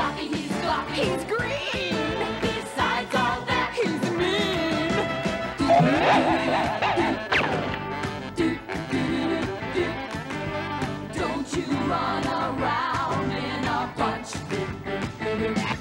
He's green. Besides all that, he's mean. Don't you run around in a bunch.